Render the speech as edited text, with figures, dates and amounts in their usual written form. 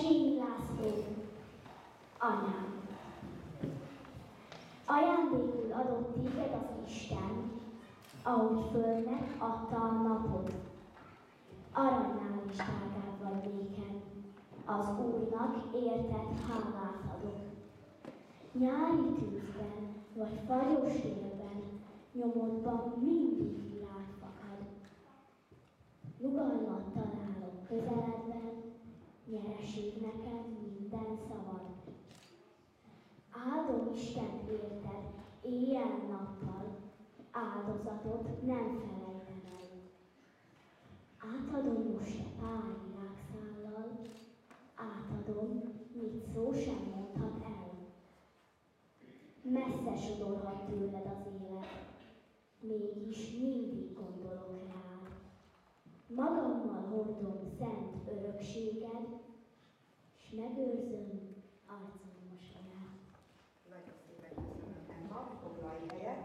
Széchenyi László, anyám. Ajándékul adott téged az Isten, ahogy földnek adta a napot. Aranynál is drágább vagy néken, az Úrnak érted hálát adok. Nyári tűzben vagy fagyos térben, nyomodban mindig virág fakad. Nyugalmat találok közeledben, nyereség neked minden szavad. Áldom Istent érted éjjel-nappal, áldozatot nem felejtem el. Átadom most te pár virágszállal, átadom, mit szó sem mondhat el. Messze sodorhat tőled az élet, mégis mindig gondolok rád. Magammal hordom szent örökséged, s megőrzöm arcom mosolyát. Nagyon szépen köszönöm, Emma, foglalj helyet.